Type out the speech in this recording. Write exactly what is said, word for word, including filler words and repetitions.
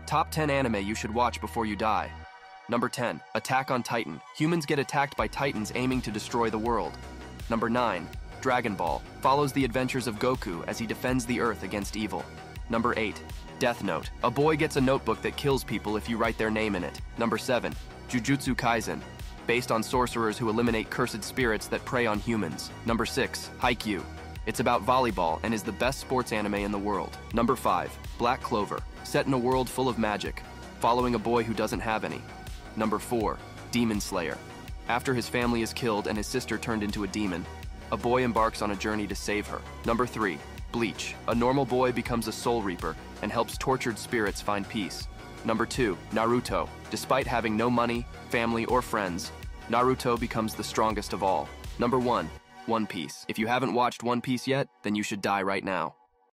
Top ten anime you should watch before you die. Number ten. Attack on Titan. Humans get attacked by titans aiming to destroy the world. Number nine. Dragon Ball. Follows the adventures of Goku as he defends the Earth against evil. Number eight. Death Note. A boy gets a notebook that kills people if you write their name in it. Number seven. Jujutsu Kaisen. Based on sorcerers who eliminate cursed spirits that prey on humans. Number six. Haikyuu. It's about volleyball and is the best sports anime in the world. Number five. Black Clover. Set in a world full of magic, following a boy who doesn't have any. Number four. Demon Slayer. After his family is killed and his sister turned into a demon, a boy embarks on a journey to save her. Number three. Bleach. A normal boy becomes a soul reaper and helps tortured spirits find peace. Number two. Naruto. Despite having no money, family, or friends, Naruto becomes the strongest of all. Number one. One Piece. If you haven't watched One Piece yet, then you should die right now.